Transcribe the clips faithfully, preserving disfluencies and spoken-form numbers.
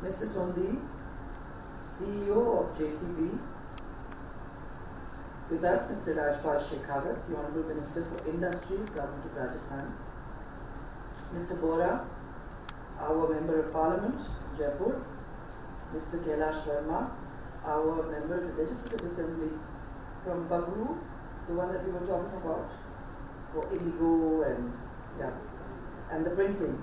Mister Sondhi, C E O of J C B. With us, Mister Rajpal Shekhawat, the Honourable Minister for Industries, Government of Rajasthan. Mister Bora, our Member of Parliament, Jaipur. Mister Kailash Verma, our Member of the Legislative Assembly from Bagru, the one that we were talking about, for Indigo and, yeah, and the printing.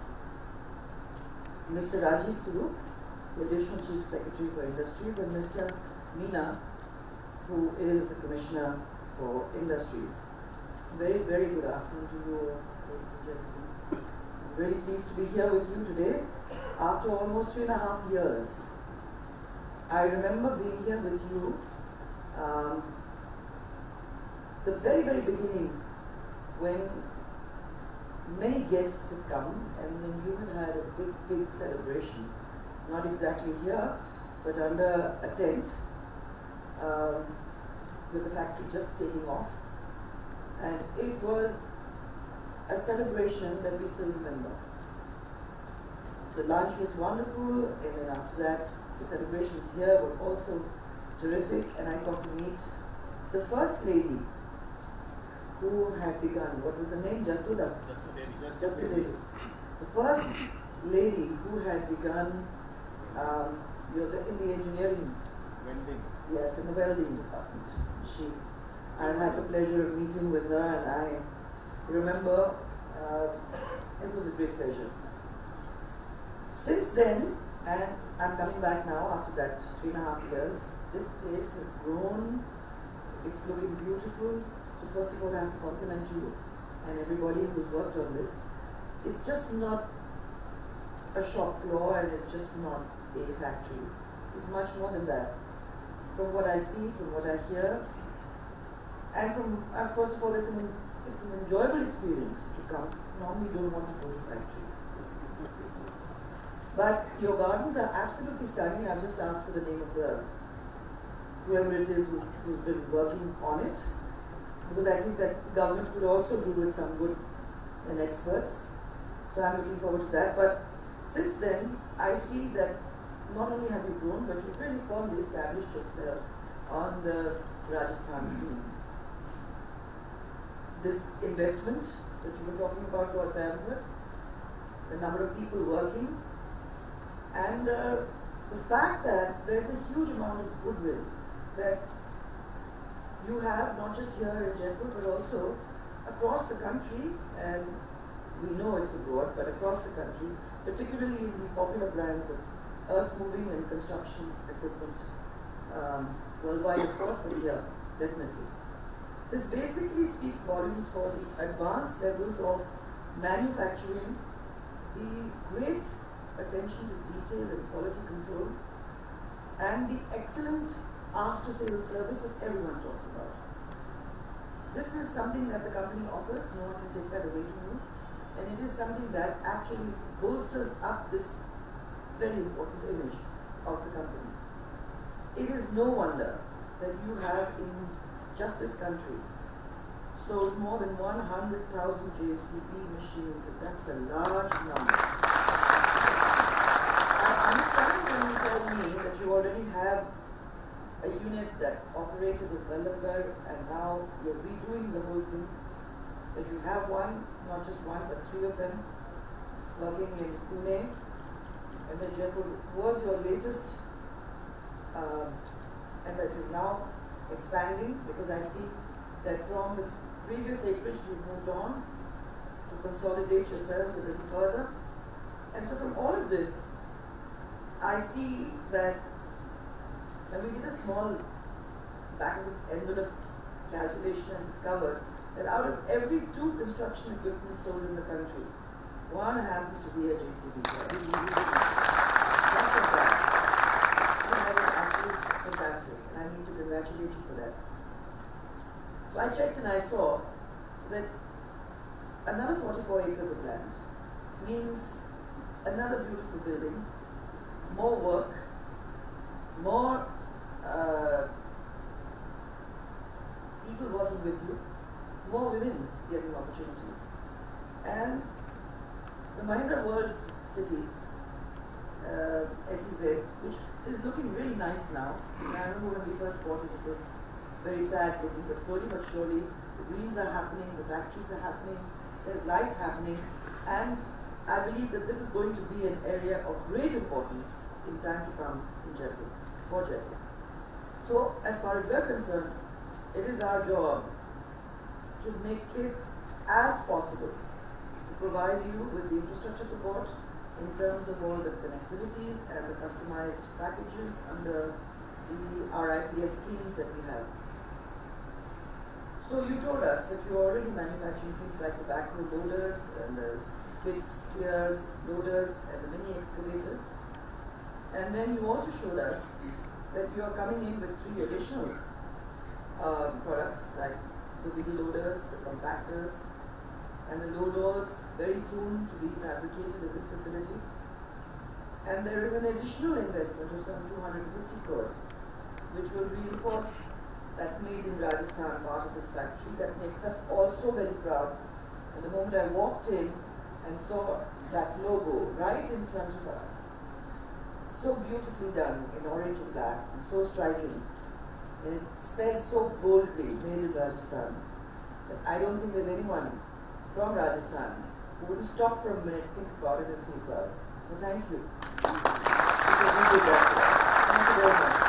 Mister Rajiv Swarup, the Additional Chief Secretary for Industries, and Mister Meena, who is the Commissioner for Industries. Very, very good afternoon to you all, ladies and gentlemen. I'm very pleased to be here with you today after almost three and a half years. I remember being here with you um, the very, very beginning when many guests had come and then you had had a big, big celebration. Not exactly here, but under a tent um, with the factory just taking off. And it was a celebration that we still remember. The lunch was wonderful, and then after that, the celebrations here were also terrific, and I got to meet the first lady who had begun, what was her name? Jasuda? Jasudeli. The first lady who had begun um, you know, the, in the engineering. Welding. Yes, in the welding department. She, I had the pleasure of meeting with her, and I remember uh, it was a great pleasure. Since then, and I'm coming back now after that three and a half years, this place has grown. It's looking beautiful. So first of all, I have to compliment you and everybody who's worked on this. It's just not a shop floor, and it's just not a factory. It's much more than that. From what I see, from what I hear, and from uh, first of all, it's an it's an enjoyable experience to come. Normally, you don't want to go to factories, but your gardens are absolutely stunning. I've just asked for the name of the whoever it is who, who's been working on it, because I think that government could also do with some good and experts. So I'm looking forward to that. But since then, I see that not only have you grown, but you've really firmly established yourself on the Rajasthan scene. This investment that you were talking about, Lord Bamford, the number of people working, and uh, the fact that there's a huge amount of goodwill that you have, not just here in Jaipur, but also across the country, and we know it's abroad, but across the country, particularly in these popular brands of earth-moving and construction equipment, um, worldwide of course, but here, definitely. This basically speaks volumes for the advanced levels of manufacturing, the great attention to detail and quality control, and the excellent after-sales service that everyone talks about. This is something that the company offers, no one can take that away from you, and it is something that actually bolsters up this very important image of the company. It is no wonder that you have in just this country sold more than one hundred thousand J C B machines, and that's a large number. I understand when you told me that you already have a unit that operated at Vallabhgarh, and now you're redoing the whole thing, that you have one, not just one, but three of them working in Pune, and that Jaipur was your latest, um, and that you're now expanding, because I see that from the previous acreage you've moved on to consolidate yourselves a little further. And so from all of this, I see that when we did a small back of the envelope calculation and discovered that out of every two construction equipment sold in the country, one happens to be a J C B. That is absolutely fantastic, and I need to congratulate you for that. So I checked and I saw that another forty-four acres of land means another beautiful building, more work, more uh, people working with you, more women getting opportunities. And the Mahindra World City, uh, nice now. And I remember when we first bought it, it was very sad looking, but slowly but surely the greens are happening, the factories are happening, there's life happening, and I believe that this is going to be an area of great importance in time to come in Jaipur, for Jaipur. So, as far as we're concerned, it is our job to make it as possible to provide you with the infrastructure support in terms of all the connectivities and the customized packages under the R I P S schemes that we have. So you told us that you're already manufacturing things like the backhoe loaders and the skid steers, loaders and the mini excavators. And then you also showed us that you are coming in with three additional uh, products like the wheel loaders, the compactors, and the load rolls very soon to be fabricated at this facility. And there is an additional investment of some two hundred fifty crores, which will reinforce that made in Rajasthan part of this factory. That makes us also very proud. And the moment I walked in and saw that logo right in front of us, so beautifully done in orange and black, and so striking. And it says so boldly, made in Rajasthan, that I don't think there's anyone from Rajasthan who wouldn't stop for a minute, think about it and feel proud. So thank you. Thank you very much.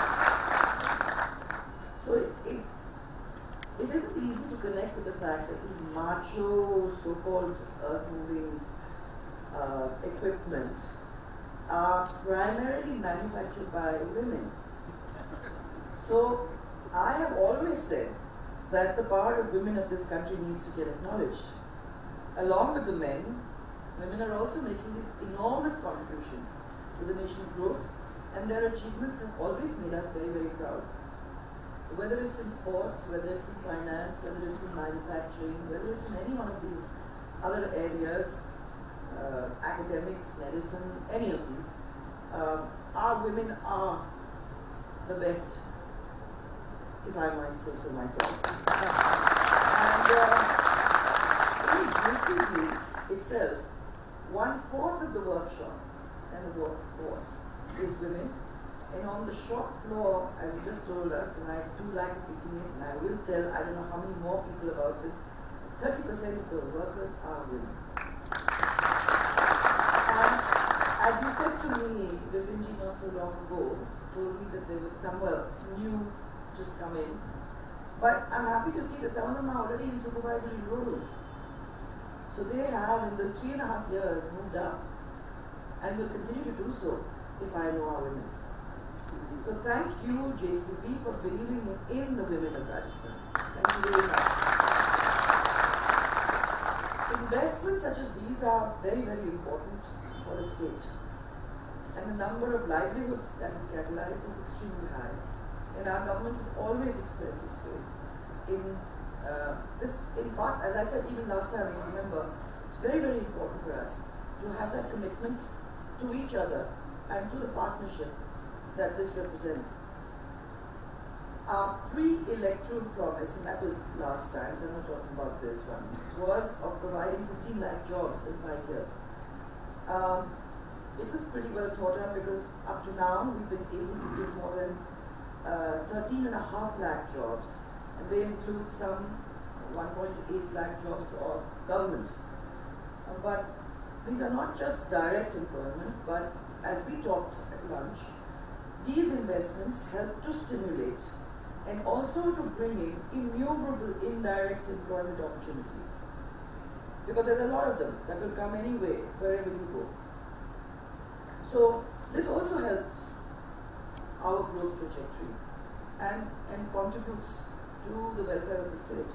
So it, it, it isn't easy to connect with the fact that these macho, so-called earth-moving uh, equipment are primarily manufactured by women. So I have always said that the power of women of this country needs to get acknowledged. Along with the men, women are also making these enormous contributions to the nation's growth, and their achievements have always made us very, very proud. So whether it's in sports, whether it's in finance, whether it's in manufacturing, whether it's in any one of these other areas, uh, academics, medicine, any of these, uh, our women are the best, if I might say so myself. And uh, in J C B itself, one-fourth of the workshop and the workforce is women. And on the shop floor, as you just told us, and I do like repeating it, and I will tell, I don't know how many more people about this, thirty percent of the workers are women. And as you said to me, Vipinji not so long ago, told me that they would come, well, new, just come in. But I'm happy to see that some of them are already in supervisory roles. So they have, in those three and a half years, moved up, and will continue to do so if I know our women. So thank you, J C B, for believing in the women of Rajasthan. Thank you very much. Investments such as these are very, very important for a state. And the number of livelihoods that is catalyzed is extremely high. And our government has always expressed its faith in uh, this, in part, as I said even last time, you remember, it's very, very important for us to have that commitment to each other and to the partnership that this represents. Our pre-electoral promise, and that was last time, so I'm not talking about this one, was of providing fifteen lakh jobs in five years. Um, it was pretty well thought out because up to now we've been able to give more than uh, thirteen and a half lakh jobs, and they include some one point eight lakh jobs of government. Uh, but these are not just direct employment, but as we talked at lunch, these investments help to stimulate and also to bring in innumerable indirect employment opportunities. Because there's a lot of them that will come anyway, wherever you go. So this also helps our growth trajectory and, and contributes to the welfare of the state.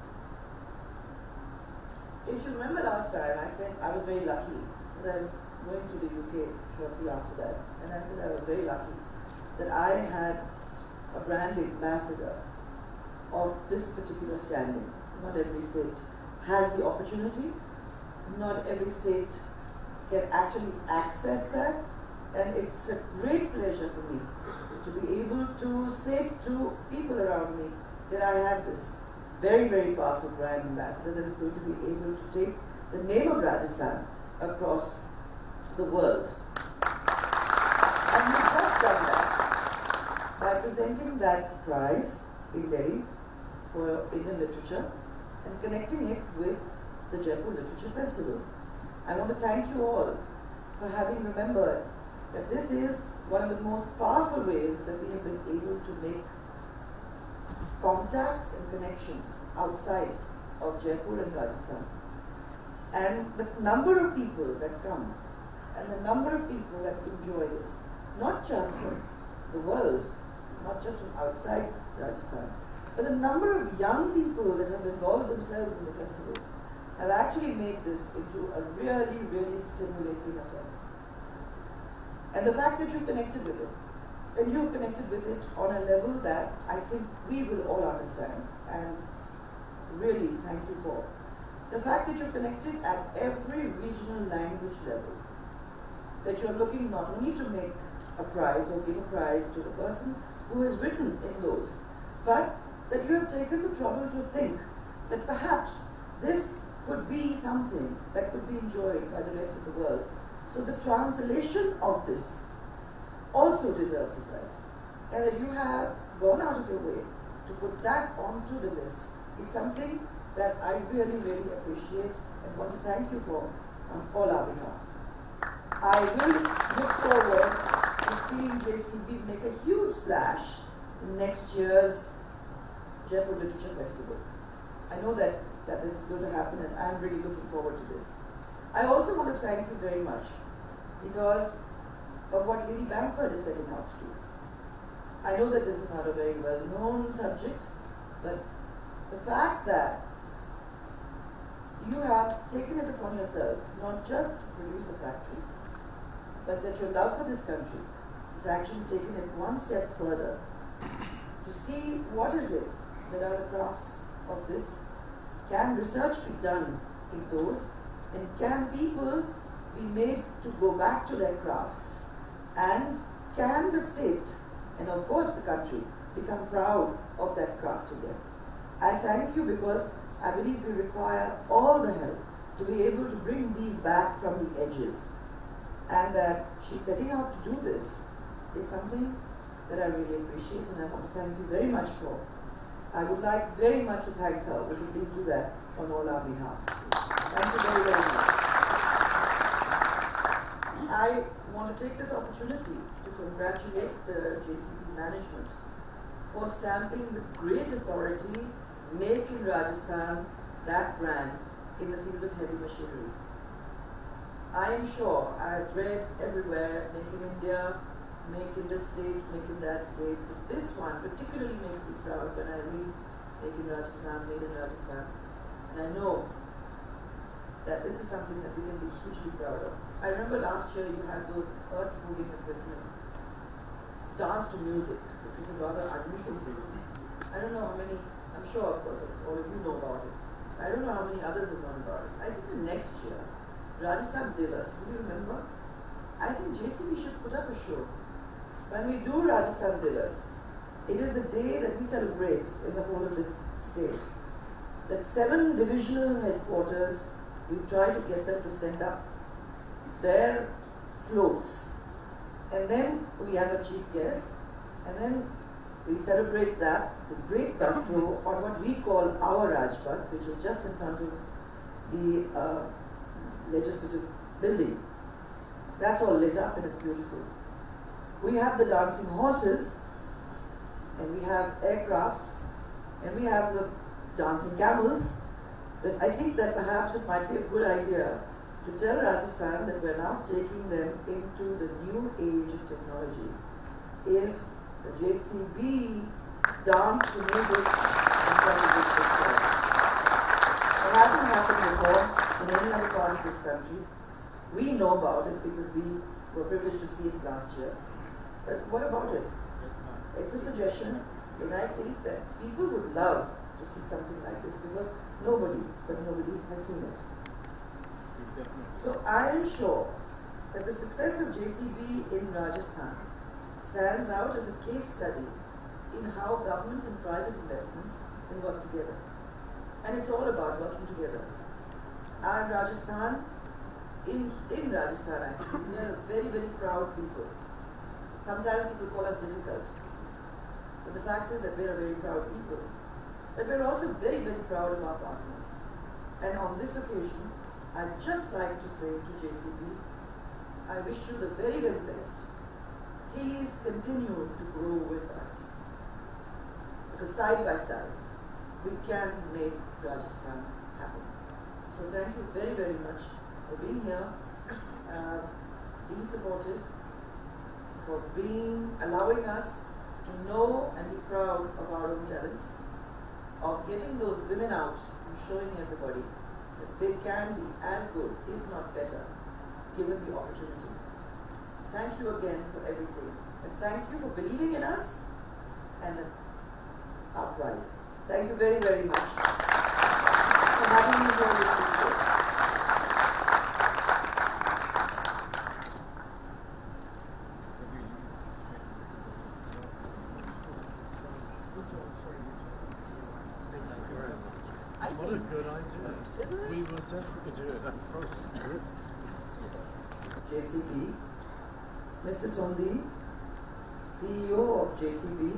If you remember last time, I said I was very lucky that I was going to the U K shortly after that, and I said I was very lucky that I had a brand ambassador of this particular standing. Not every state has the opportunity, not every state can actually access that, and it's a great pleasure for me to be able to say to people around me that I have this very, very powerful brand ambassador that is going to be able to take the name of Rajasthan across the world. And we've just done that. presenting that prize in Delhi for Indian literature and connecting it with the Jaipur Literature Festival. I want to thank you all for having remembered that this is one of the most powerful ways that we have been able to make contacts and connections outside of Jaipur and Rajasthan. And the number of people that come and the number of people that enjoy this, not just from the world, not just from outside Rajasthan, but the number of young people that have involved themselves in the festival have actually made this into a really, really stimulating affair. And the fact that you've connected with it, and you've connected with it on a level that I think we will all understand, and really thank you for. The fact that you're connected at every regional language level, that you're looking not only to make a prize or give a prize to the person who has written in those, but that you have taken the trouble to think that perhaps this could be something that could be enjoyed by the rest of the world. So the translation of this also deserves a prize. And that you have gone out of your way to put that onto the list is something that I really, really appreciate and want to thank you for on all our behalf. I will look forward to seeing J C B make a huge splash in next year's Jaipur Literature Festival. I know that, that this is going to happen and I'm really looking forward to this. I also want to thank you very much because of what Lady Bamford is setting out to do. I know that this is not a very well-known subject, but the fact that you have taken it upon yourself not just to produce a factory, but that your love for this country has actually taken it one step further to see what is it that are the crafts of this. Can research be done in those? And can people be made to go back to their crafts? And can the state, and of course the country, become proud of that craft again? I thank you because I believe we require all the help to be able to bring these back from the edges. And that she's setting out to do this is something that I really appreciate and I want to thank you very much for. I would like very much to thank her. Would you please do that on all our behalf? Thank you very, very much. I want to take this opportunity to congratulate the J C B management for stamping with great authority Make in Rajasthan, that brand, in the field of heavy machinery. I am sure, I've read everywhere, Make in India, Make in this state, Make in that state, but this one particularly makes me proud when I read Make in Rajasthan, Made in Rajasthan, and I know that this is something that we can be hugely proud of. I remember last year you had those earth-moving equipments, dance to music, which is a rather unusual thing. I don't know how many, I'm sure of course all of you know about it. I don't know how many others have known about it. I think the next year, Rajasthan Divas, do you remember? I think J C B should put up a show. When we do Rajasthan Divas, it is the day that we celebrate in the whole of this state. That seven divisional headquarters, we try to get them to send up their floats. And then we have a chief guest, and then we celebrate that with great gusto on what we call our Rajpath, which is just in front of the uh, legislative building. That's all lit up and it's beautiful. We have the dancing horses, and we have aircrafts, and we have the dancing camels. But I think that perhaps it might be a good idea to tell Rajasthan that we're now taking them into the new age of technology. If the J C Bs dance to music in front of this festival. It hasn't happened before in any other part of this country. We know about it because we were privileged to see it last year. But what about it? It's a suggestion, and I think that people would love to see something like this because nobody, but nobody has seen it. So I am sure that the success of J C B in Rajasthan stands out as a case study in how government and private investments can work together. And it's all about working together. Our Rajasthan, in, in Rajasthan actually, we are a very, very proud people. Sometimes people call us difficult. But the fact is that we are very proud people. But we're also very, very proud of our partners. And on this occasion, I'd just like to say to J C B, I wish you the very, very best. Please continue to grow with us. Because side by side, we can make Rajasthan happen. So thank you very, very much for being here, uh, being supportive, for being, allowing us to know and be proud of our own talents, of getting those women out and showing everybody that they can be as good, if not better, given the opportunity. Thank you again for everything. And thank you for believing in us and our pride. Thank you very, very much for having me here with you today. What a good idea. Isn't it? We will definitely do it. J C B, Mister Sondhi, C E O of J C B.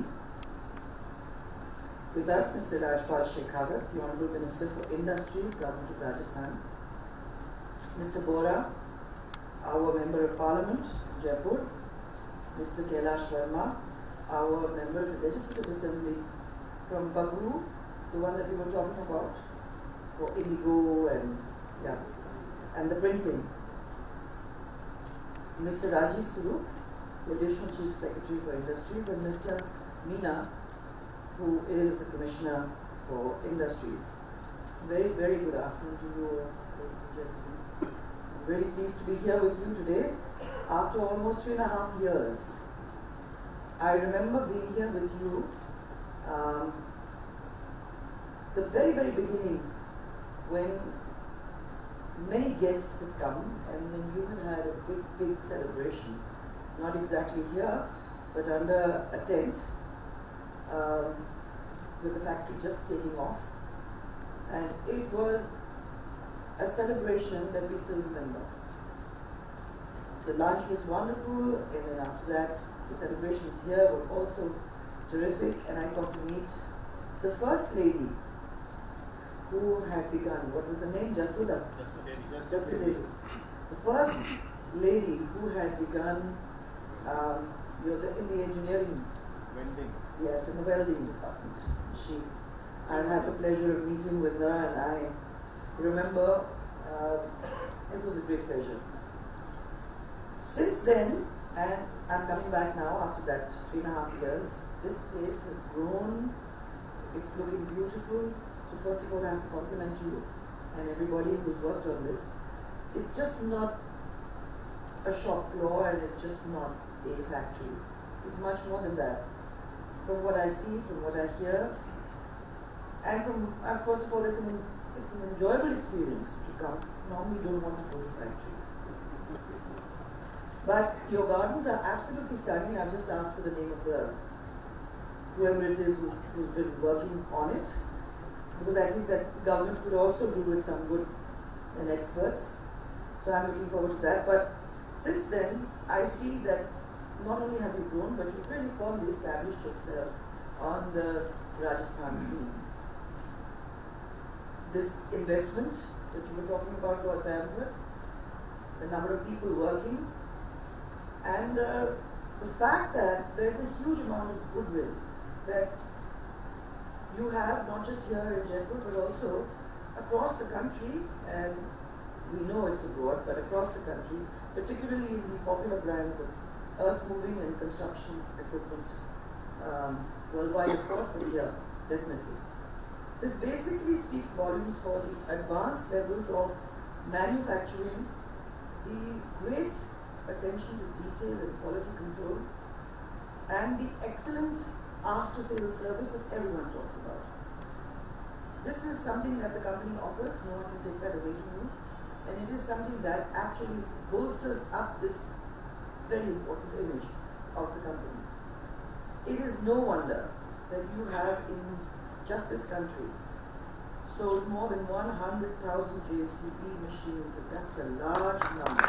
With us, Mister Rajpal Shekhawat, the Honourable Minister for Industries, Government of Rajasthan. Mister Bora, our Member of Parliament, Jaipur. Mister Kailash Verma, our Member of the Legislative Assembly from Bagru, the one that we were talking about, for Indigo and, yeah, and the printing. Mister Rajiv Swarup, the Additional Chief Secretary for Industries, and Mister Meena, who is the Commissioner for Industries. Very, very good afternoon to you, ladies and gentlemen. I'm very pleased to be here with you today after almost three and a half years. I remember being here with you um, the very, very beginning, when many guests had come and then you had had a big, big celebration, not exactly here, but under a tent, um, with the factory just taking off. And it was a celebration that we still remember. The lunch was wonderful, and then after that, the celebrations here were also terrific, and I got to meet the First Lady who had begun, what was the name? Jasuda? Jasuda. The First Lady who had begun um, you know, the, in the engineering. Welding. Yes, in the welding department. She, I had the pleasure of meeting with her, and I remember uh, it was a great pleasure. Since then, and I'm coming back now after that three and a half years, this place has grown. It's looking beautiful. So first of all, I have to compliment you and everybody who's worked on this. It's just not a shop floor, and it's just not a factory. It's much more than that. From what I see, from what I hear, and from, uh, first of all, it's an, it's an enjoyable experience to come. Normally you don't want to go to factories. But your gardens are absolutely stunning. I've just asked for the name of the, whoever it is who's, who's been working on it, because I think that government could also do with some good and experts. So I'm looking forward to that. But since then, I see that not only have you grown, but you've really firmly established yourself on the Rajasthan scene. This investment that you were talking about, Lord Bamford, the number of people working, and uh, the fact that there's a huge amount of goodwill that you have, not just here in Jaipur, but also across the country, and we know it's abroad, but across the country, particularly in these popular brands of earth moving and construction equipment, um, worldwide of course, but here, definitely. This basically speaks volumes for the advanced levels of manufacturing, the great attention to detail and quality control, and the excellent after-sales service that everyone talks about. This is something that the company offers, no one can take that away from you, and it is something that actually bolsters up this very important image of the company. It is no wonder that you have in just this country sold more than one hundred thousand J C B machines, and that's a large number.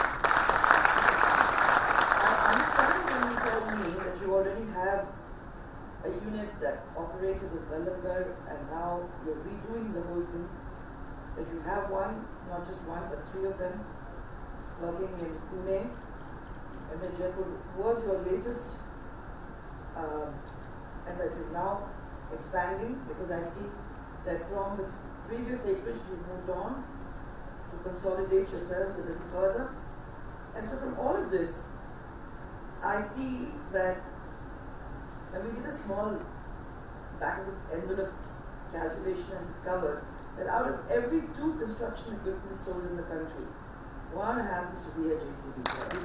I understand when you tell me that you already have a unit unit that operated with Vallabhgarh, and now you're redoing the whole thing. That you have one, not just one, but three of them working in Pune, and that Jaipur was your latest, uh, and that you're now expanding, because I see that from the previous acreage you've moved on to consolidate yourselves a little further. And so from all of this, I see that, and we did a small back of the envelope calculation and discovered that out of every two construction equipment sold in the country, one happens to be a J C B. That's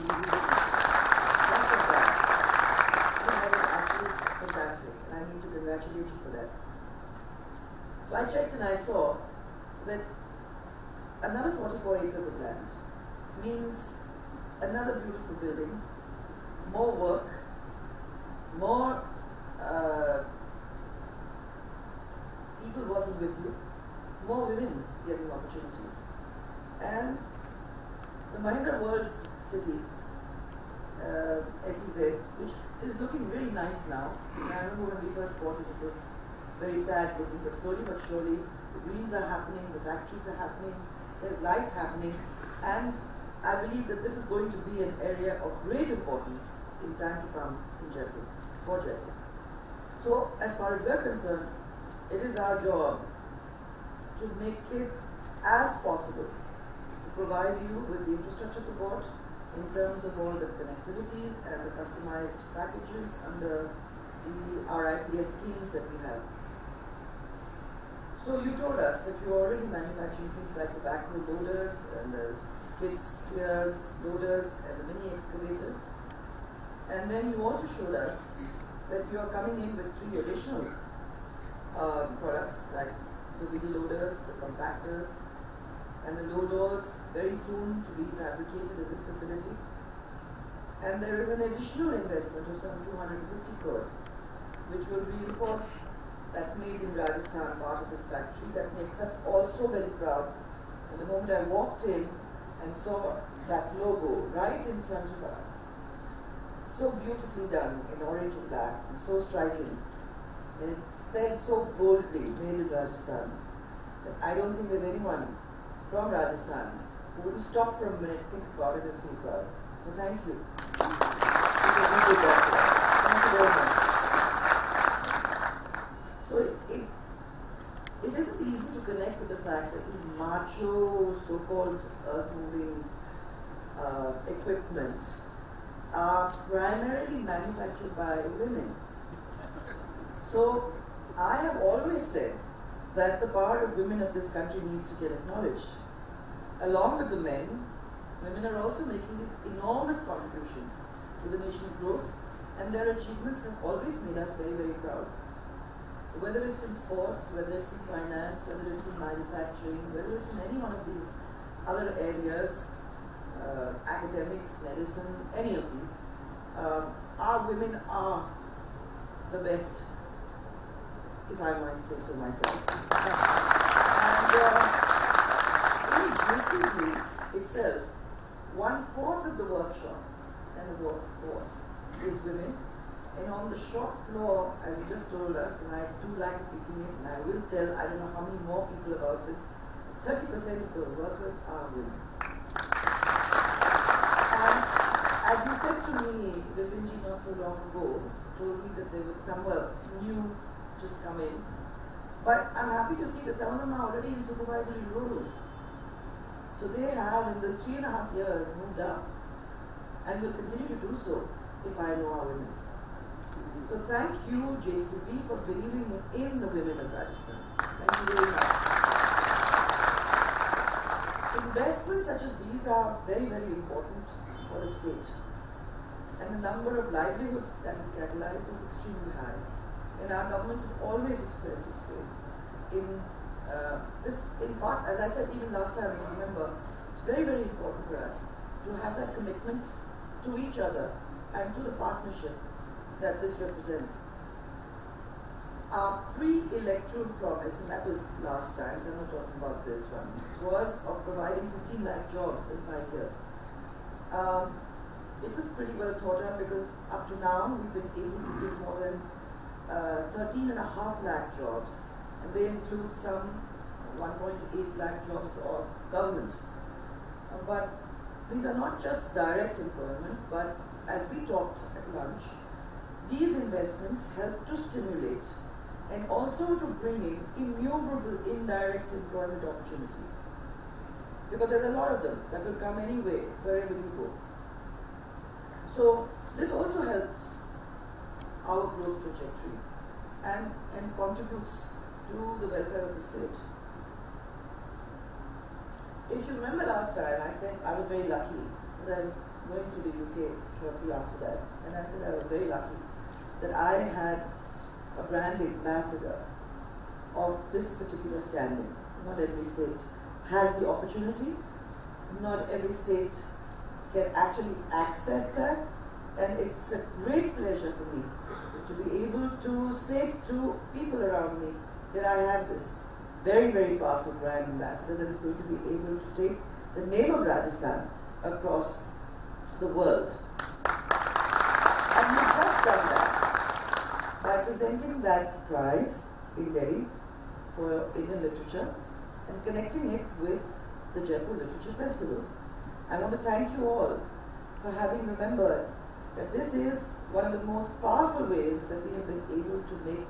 actually fantastic, and I need to congratulate you for that. So I checked and I saw that another forty-four acres of land means another beautiful building, more work, more uh, people working with you, more women getting opportunities. And the Mahindra World City, uh, S E Z, which is looking really nice now. And I remember when we first bought it, it was very sad looking, but slowly but surely, the greens are happening, the factories are happening, there's life happening, and I believe that this is going to be an area of great importance in time to come in Jaipur, for Jaipur. So, as far as we're concerned, it is our job to make it as possible to provide you with the infrastructure support in terms of all the connectivities and the customized packages under the R I P S schemes that we have. So you told us that you're already manufacturing things like the backhoe loaders and the skid steers, loaders and the mini excavators. And then you also showed us that you are coming in with three additional uh, products like the wheel loaders, the compactors, and the load doors very soon to be fabricated in this facility. And there is an additional investment of some two hundred fifty crores, which will reinforce that made in Rajasthan part of this factory. That makes us also very proud. And the moment I walked in and saw that logo right in front of us, so beautifully done in orange and black, and so striking. And it says so boldly, made in Rajasthan, that I don't think there's anyone from Rajasthan who would stop for a minute, think about it and feel proud. So thank you. Thank you very much. So it, it, it isn't easy to connect with the fact that these macho, so-called earth-moving uh, equipment are primarily manufactured by women. So I have always said that the power of women of this country needs to get acknowledged. Along with the men, women are also making these enormous contributions to the nation's growth, and their achievements have always made us very, very proud. So whether it's in sports, whether it's in finance, whether it's in manufacturing, whether it's in any one of these other areas, uh, academics, medicine, any of these, um, our women are the best, if I might say so myself. And uh, in J C B itself, one fourth of the workshop and the workforce is women. And on the shop floor, as you just told us, and I do like repeating it, and I will tell, I don't know how many more people about this, thirty percent of the workers are women. And as you said to me, Vipinji not so long ago, told me that they would come, well, new, just come in. But I'm happy to see that some of them are already in supervisory roles. So they have, in the three and a half years, moved up, and will continue to do so, if I know our women. So thank you, J C B, for believing in the women of Rajasthan. Thank you very much. Investments such as these are very, very important for the state. And the number of livelihoods that is catalyzed is extremely high. And our government has always expressed its faith in uh, this, in part, as I said even last time, I remember, it's very, very important for us to have that commitment to each other and to the partnership that this represents. Our pre-electoral promise, and that was last time, so I'm not talking about this one, was of providing fifteen lakh jobs in five years. Um, it was pretty well thought out because up to now we've been able to give more than uh, thirteen and a half lakh jobs, and they include some one point eight lakh jobs of government. Uh, but these are not just direct employment, but as we talked at lunch, these investments help to stimulate and also to bring in innumerable indirect employment opportunities. Because there's a lot of them that will come anyway, wherever you go. So this also helps our growth trajectory and, and contributes to the welfare of the state. If you remember last time, I said I was very lucky that I was going to the U K shortly after that, and I said I was very lucky that I had a brand ambassador of this particular standing. Not every state has the opportunity, not every state can actually access that, and it's a great pleasure for me to be able to say to people around me that I have this very, very powerful brand ambassador that is going to be able to take the name of Rajasthan across the world. And we've just done that by presenting that prize in Delhi for Indian literature and connecting it with the Jaipur Literature Festival. I want to thank you all for having remembered that this is one of the most powerful ways that we have been able to make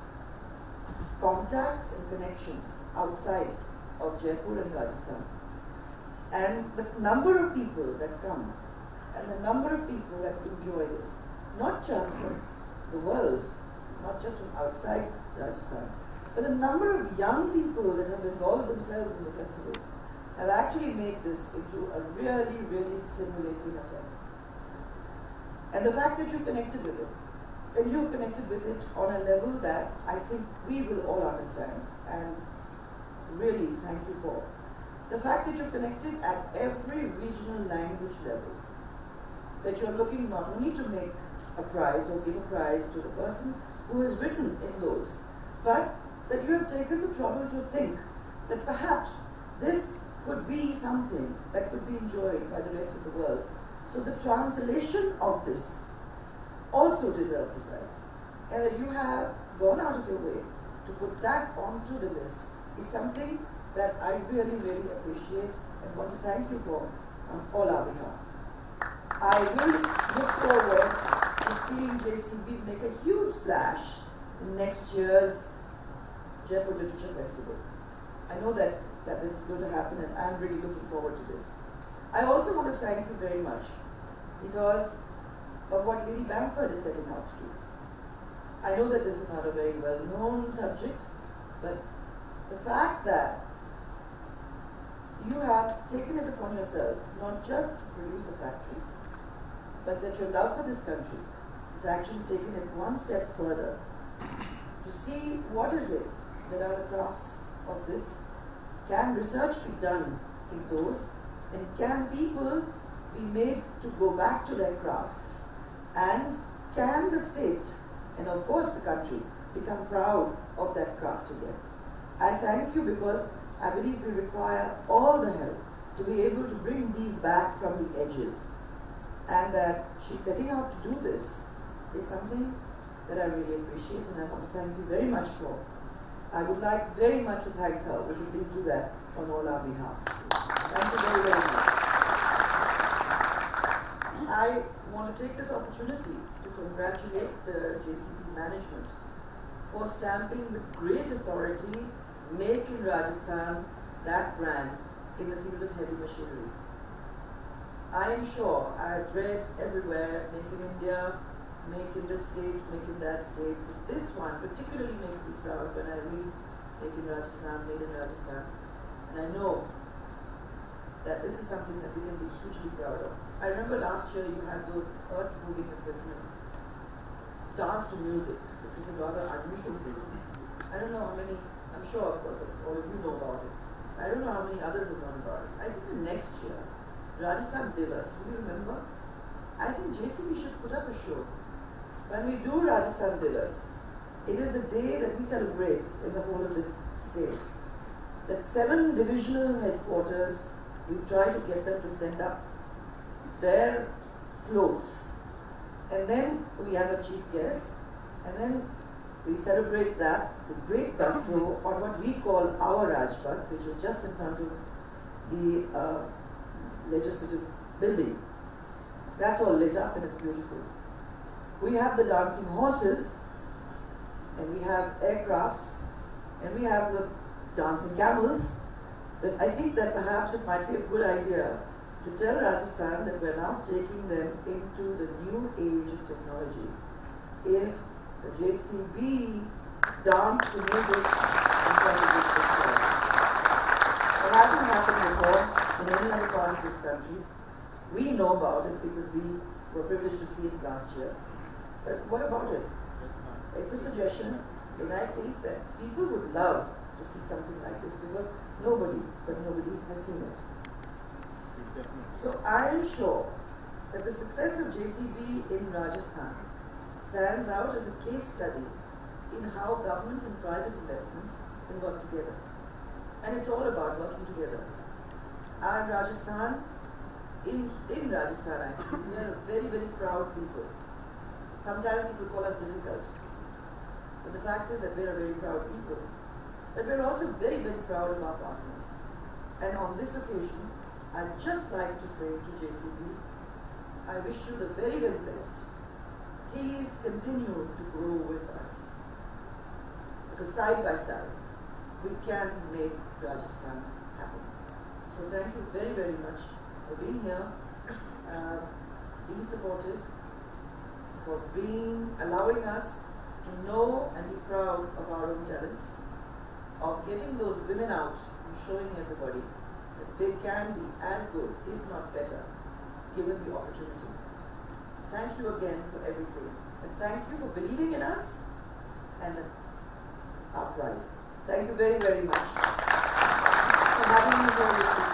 contacts and connections outside of Jaipur and Rajasthan. And the number of people that come and the number of people that enjoy this, not just from the world, not just from outside Rajasthan, but the number of young people that have involved themselves in the festival have actually made this into a really, really stimulating affair. And the fact that you've connected with it, and you've connected with it on a level that I think we will all understand, and really thank you for. The fact that you're connected at every regional language level, that you're looking not only to make a prize or give a prize to the person who has written in those, but that you have taken the trouble to think that perhaps this could be something that could be enjoyed by the rest of the world. So the translation of this also deserves a prize. And that you have gone out of your way to put that onto the list is something that I really, really appreciate and want to thank you for on all our behalf. I will look forward to seeing J C B make a huge splash in next year's Jaipur Literature Festival. I know that, that this is going to happen, and I'm really looking forward to this. I also want to thank you very much because of what Lady Bamford is setting out to do. I know that this is not a very well-known subject, but the fact that you have taken it upon yourself not just to produce a factory, but that your love for this country has actually taken it one step further to see what is it that are the crafts of this. Can research be done in those, and can people be made to go back to their crafts, and can the state and of course the country become proud of that craft again? I thank you because I believe we require all the help to be able to bring these back from the edges, and that she's setting out to do this is something that I really appreciate, and I want to thank you very much for. I would like very much to thank her. Would you please do that on all our behalf? Thank you very, very much. I want to take this opportunity to congratulate the J C B management for stamping with great authority Make in Rajasthan, that brand, in the field of heavy machinery. I am sure I have read everywhere, Make in India, Make in this state, Make in that state. But this one particularly makes me proud when I read Make in Rajasthan, Made in Rajasthan. And I know that this is something that we can be hugely proud of. I remember last year you had those earth-moving equipments, dance to music, which was a rather unusual thing. I don't know how many, I'm sure of course all of you know about it. I don't know how many others have known about it. I think the next year, Rajasthan Divas, do you remember? I think J C B should put up a show. When we do Rajasthan Divas, it is the day that we celebrate in the whole of this state. That seven divisional headquarters, we try to get them to send up their floats. And then we have a chief guest, and then We celebrate that with great gusto on what we call our Rajpath, which is just in front of the uh, legislative building. That's all lit up and it's beautiful. We have the dancing horses, and we have aircrafts, and we have the dancing camels. But I think that perhaps it might be a good idea to tell Rajasthan that we're now taking them into the new age of technology. If the J C Bs dance to music in front of this festival. It hasn't happened before in any other part of this country. We know about it because we were privileged to see it last year. But what about it? It's a suggestion, and I think that people would love to see something like this because nobody, but nobody has seen it. So I am sure that the success of J C B in Rajasthan stands out as a case study in how government and private investments can work together. And it's all about working together. Our Rajasthan, in, in Rajasthan actually, we are a very, very proud people. Sometimes people call us difficult. But the fact is that we're a very proud people. But we're also very, very proud of our partners. And on this occasion, I'd just like to say to J C B, I wish you the very, very best. Please continue to grow with us. Because side by side, we can make Rajasthan happen. So thank you very, very much for being here, uh, being supportive, for being, allowing us to know and be proud of our own talents, of getting those women out and showing everybody that they can be as good, if not better, given the opportunity. Thank you again for everything. And thank you for believing in us and our pride. Thank you very, very much for having me here with you.